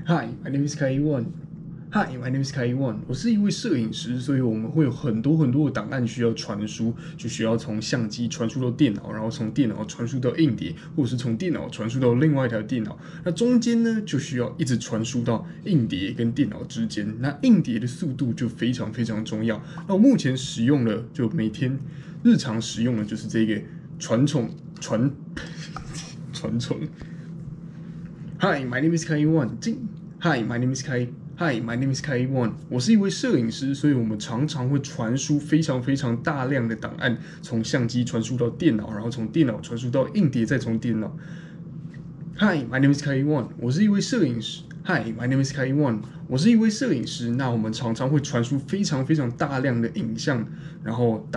Hi, my name is Kai One. Hi, my name is Kai One. 我是一位摄影师，所以我们会有很多的档案需要传输，就需要从相机传输到电脑，然后从电脑传输到硬碟，或者是从电脑传输到另外一台电脑。那中间呢，就需要一直传输到硬碟跟电脑之间。那硬碟的速度就非常重要。那我目前使用的，就每天日常使用的就是这个传宠。Hi, my name is Kai One. Hi, my name is Kai. Hi, my name is Kai One. 我是一位摄影师，所以我们常常会传输非常大量的档案，从相机传输到电脑，然后从电脑传输到硬碟，再从电脑。Hi, my name is Kai One. 我是一位摄影师。Hi, my name is Kai One. 我是一位摄影师。那我们常常会传输非常大量的影像，然后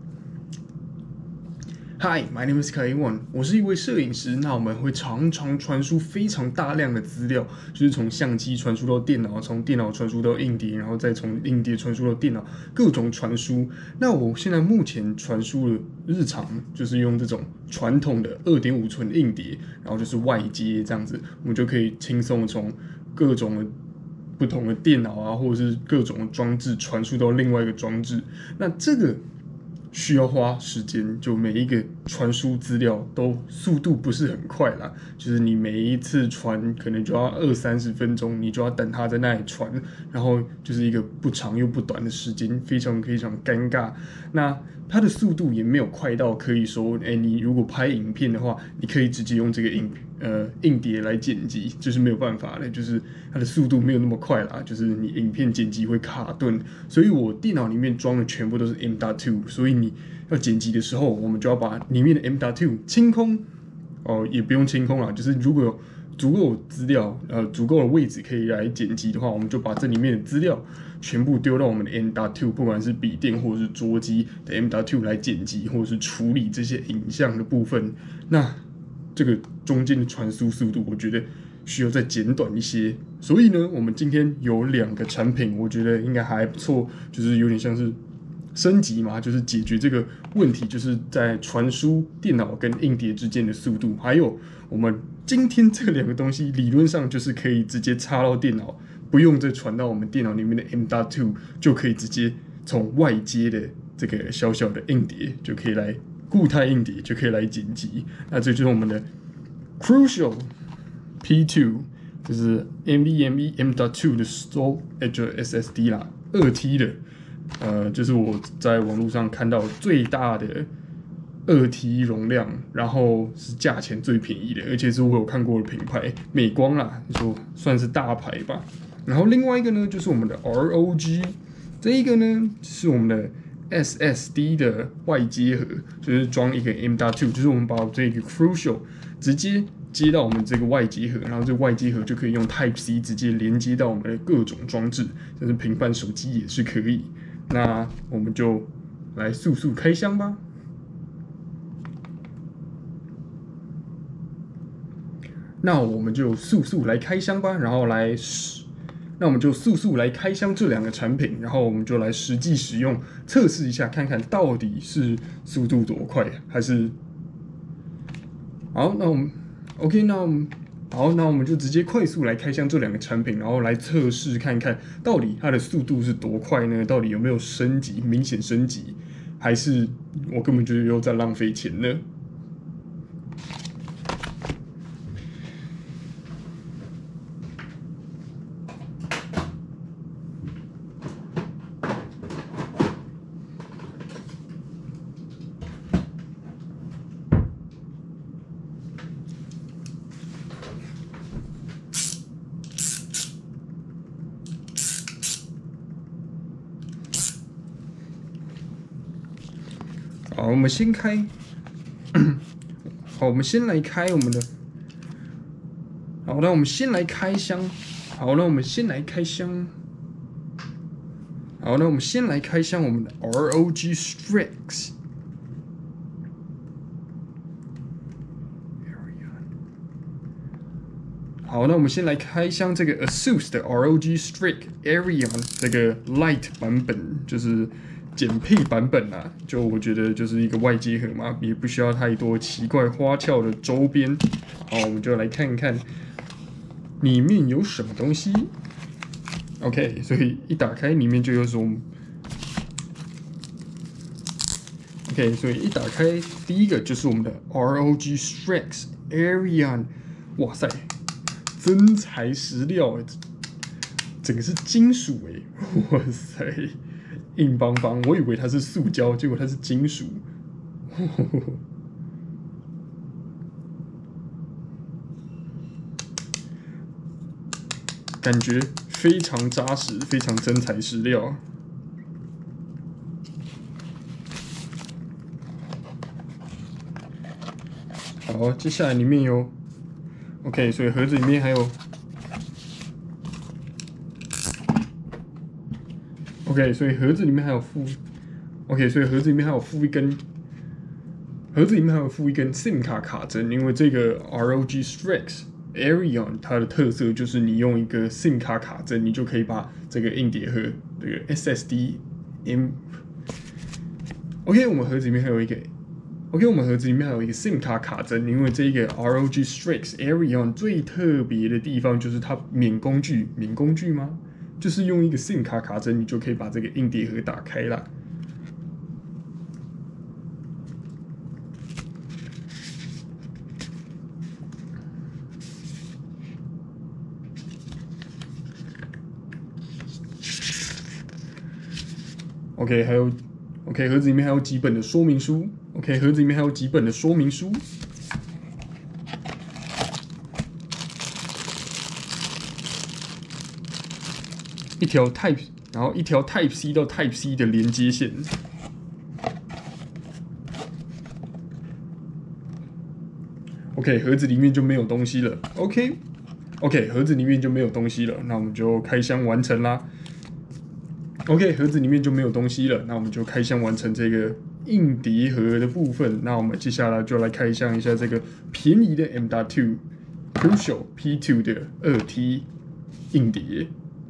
Hi, my name is Kai One. 我是一位摄影师。那我们会常传输非常大量的资料，就是从相机传输到电脑，从电脑传输到硬碟，然后再从硬碟传输到电脑，各种传输。那我现在目前传输的日常就是用这种传统的2.5寸硬碟，然后就是外接这样子，我们就可以轻松从各种不同的电脑啊，或者是各种装置传输到另外一个装置。那这个需要花时间，就每一个传输资料都速度不是很快啦，就是你每一次传可能就要20-30分钟，你就要等它在那里传，然后就是一个不长又不短的时间，非常尴尬。那它的速度也没有快到可以说，你如果拍影片的话，你可以直接用这个硬碟来剪辑，就是没有办法的，就是它的速度没有那么快啦，就是你影片剪辑会卡顿，所以我电脑里面装的全部都是 M.2， 所以你要剪辑的时候，我们就要把里面的 M.2 清空，也不用清空啦，就是如果有足够的资料，足够的位置可以来剪辑的话，我们就把这里面的资料全部丢到我们的 M.2， 不管是笔电或者是桌机的 M.2 来剪辑，或者是处理这些影像的部分。那这个中间的传输速度，我觉得需要再减短一些。所以呢，我们今天有2个产品，我觉得应该还不错，就是有点像是升级嘛，就是解决这个问题，就是在传输电脑跟硬碟之间的速度。还有我们今天这2个东西，理论上就是可以直接插到电脑，不用再传到我们电脑里面的 M.2， 就可以直接从外接的这个小的硬碟就可以来。固态硬碟就可以来剪辑，那这就是我们的 Crucial P2， 就是 NVMe M.2 的 Storage SSD 啦，2T 的，就是我在网络上看到最大的2T 容量，然后是价钱最便宜的，而且是我有看过的品牌，美光啦，就算是大牌吧。然后另外一个呢，就是我们的 ROG， 这一个呢是我们的SSD 的外接盒，就是装一个 M.2， 就是我们把这个 Crucial 直接接到我们这个外接盒，然后这个外接盒就可以用 Type-C 直接连接到我们的各种装置，像是平板、手机也是可以。那我们就来速开箱吧。那我们就速来开箱吧，然后那我们就速来开箱这2个产品，然后我们就来实际使用测试一下，看看到底是速度多快，还是好。那我们 OK， 那我们就直接快速来开箱这2个产品，然后来测试看看到底它的速度是多快呢？到底有没有升级，明显升级，还是我根本就又在浪费钱呢？好，我们先开。好，我们先来开我们的。好，那我们先来开箱。好，那我们先来开箱。好，那我们先来开箱我们的 ROG Strix。好，那我们先来开箱这个 ASUS 的 ROG Strix Arion 这个 Lite 版本，就是简配版本啦。就我觉得就是一个外接盒嘛，也不需要太多奇怪花俏的周边。好，我们就来看看里面有什么东西 ？OK， 所以一打开里面就有种 OK， 所以一打开第一个就是我们的 ROG Strix Arion， 哇塞，真材实料哎，整个是金属哎，哇塞，硬邦邦，我以为它是塑胶，结果它是金属。感觉非常扎实，非常真材实料。好，接下来里面有 OK， 所以盒子里面还有 OK， 所以盒子里面还有附 OK， 所以盒子里面还有附一根。盒子里面还有附一根 SIM 卡卡针，因为这个 ROG Strix Arion 它的特色就是你用一个 SIM 卡卡针，你就可以把这个硬碟和这个 SSD OK， 我们盒子里面还有一个 OK， 我们盒子里面还有一个 SIM 卡卡针，因为这个 ROG Strix Arion 最特别的地方就是它免工具吗？就是用一个 SIM 卡卡针，你就可以把这个硬碟盒打开了。OK， 还有 OK， 盒子里面还有几本的说明书。OK， 盒子里面还有几本的说明书。一条 Type， 然后一条 Type C 到 Type C 的连接线。OK， 盒子里面就没有东西了。OK， 盒子里面就没有东西了，那我们就开箱完成啦。OK， 盒子里面就没有东西了，那我们就开箱完成这个硬碟盒的部分。那我们接下来就来开箱一下这个便宜的 M.2 Crucial P2 的2T 硬碟。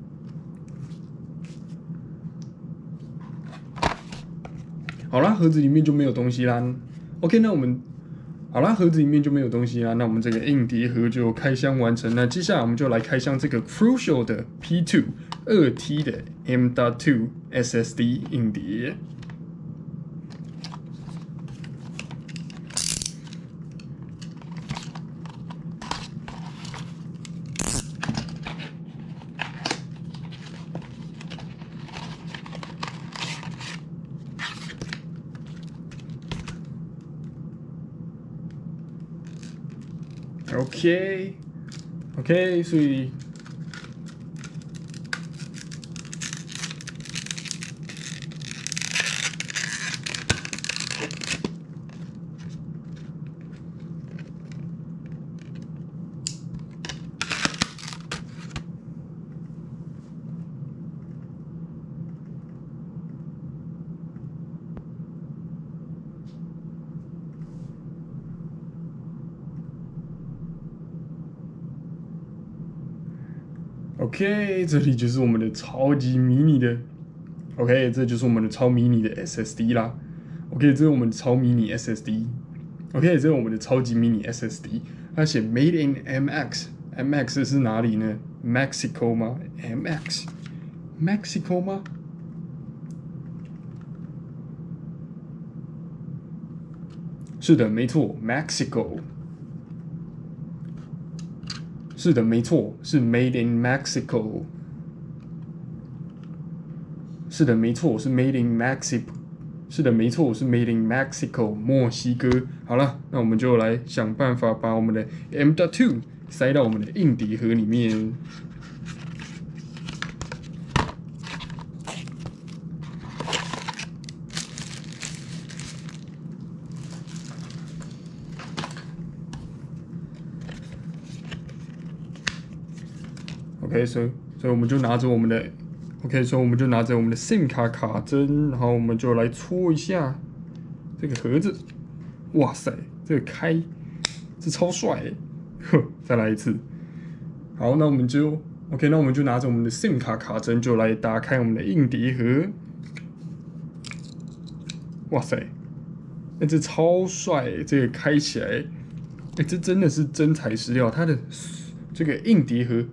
好啦，盒子里面就没有东西啦。OK， 那我们好啦，盒子里面就没有东西啦。那我们这个硬碟盒就开箱完成。那接下来我们就来开箱这个 Crucial 的 P2 2T 的 M.2 SSD 硬碟。OK， 所以OK， 这里就是我们的超级迷你的 OK， 这就是我们的超迷你的 SSD 啦。OK， 这是我们的超迷你 SSD。OK， 这是我们的超级迷你 SSD。它写 Made in MX，MX 是哪里呢 ？Mexico 吗 ？MX，Mexico 吗？是的，没错 ，Mexico。是的，没错，是 Made in Mexico。是的，没错，是 Made in Mexico。是的，没错，是 Made in Mexico， 墨西哥。好了，那我们就来想办法把我们的 M.2 塞到我们的硬碟盒里面。OK， 所以我们就拿着我们的 OK， 所以我们就拿着我们的 SIM 卡卡针，然后我们就来戳一下这个盒子。哇塞，这个开，这超帅呵，再来一次。好，那我们就 OK， 那我们就拿着我们的 SIM 卡卡针，就来打开我们的硬碟盒。哇塞，这超帅！这个开起来，这真的是真材实料，它的这个硬碟盒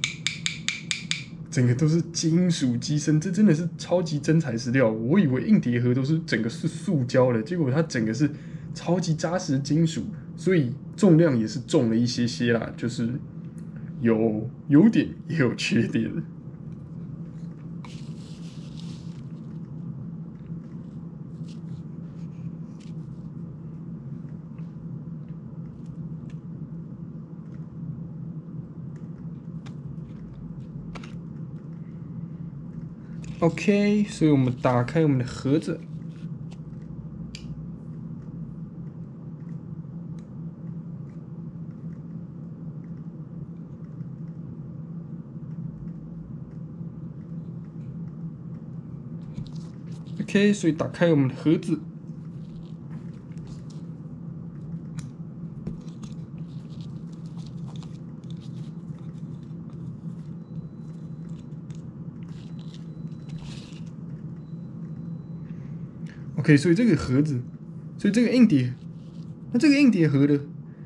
整个都是金属机身，这真的是超级真材实料。我以为硬碟盒都是整个是塑胶的，结果它整个是超级扎实的金属，所以重量也是重了一些些啦，就是有优点也有缺点。OK， 所以我们打开我们的盒子。OK， 所以打开我们的盒子。OK， 所以这个盒子，所以这个硬碟，那这个硬碟盒的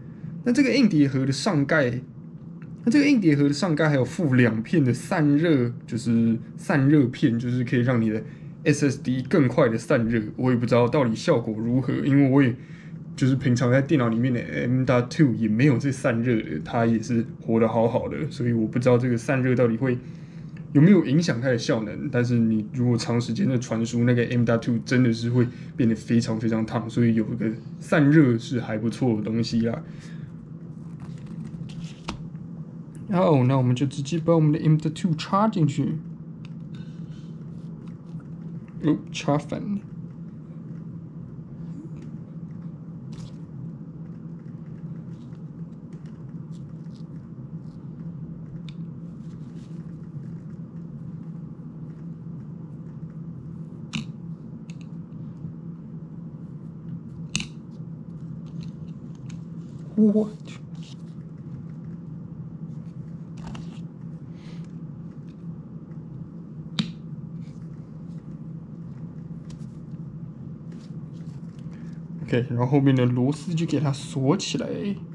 上盖，那这个硬碟盒的上盖还有附2片的散热，就是散热片，就是可以让你的 SSD 更快的散热。我也不知道到底效果如何，因为我也就是平常在电脑里面的 M.2 也没有这散热的，它也是活得好好的，所以我不知道这个散热到底会有没有影响它的效能。但是你如果长时间的传输，那个 M.2 真的是会变得非常非常烫，所以有一个散热是还不错的东西啦。好，那我们就直接把我们的 M.2 插进去。哦，插反了。What？ OK， 然后后面的螺丝就给它锁起来。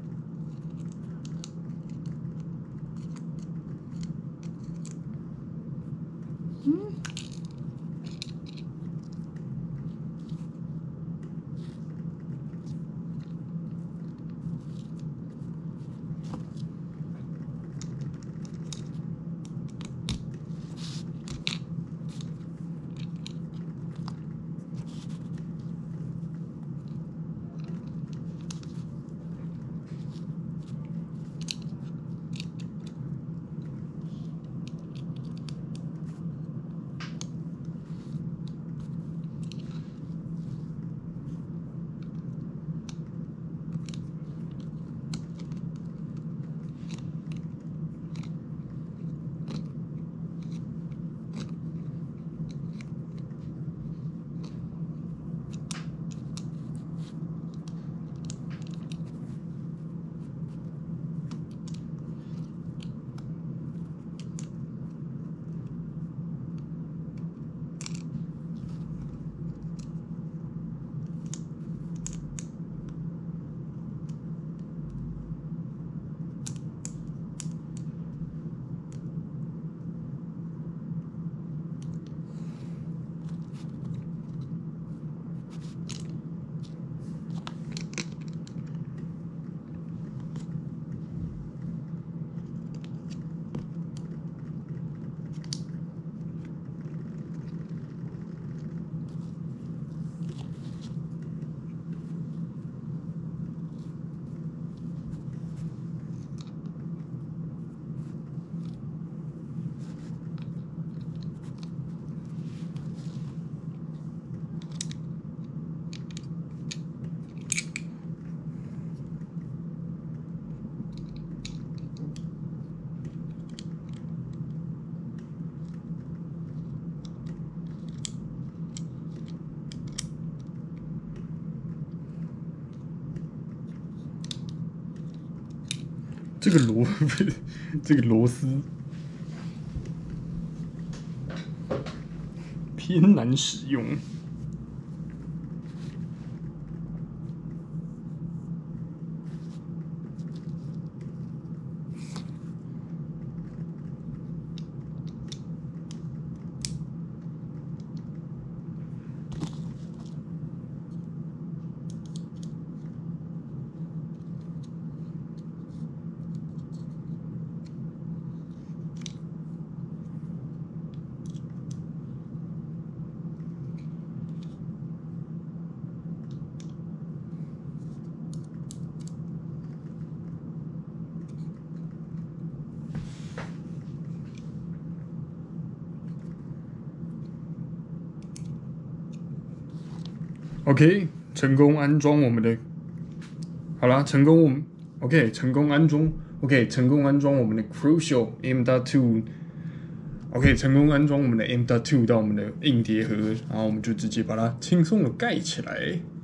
这个这个螺丝偏难使用。 OK， 成功安装我们的，好啦，成功安装 ，OK， 成功安装我们的 Crucial M.2。OK， 成功安装我们的 M.2 到我们的硬碟盒，然后我们就直接把它轻松的盖起来。